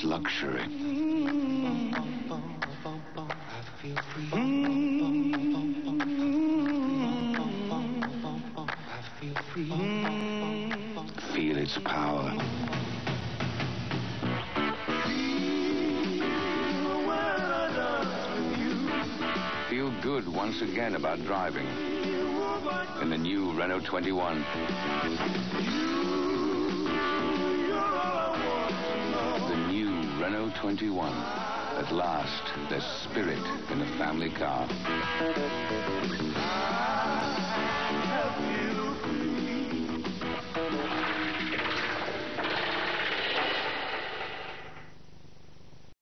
luxury. Feel its power. Feel good once again about driving in the new Renault 21. The new Renault 21. At last, there's spirit in a family car. I feel free.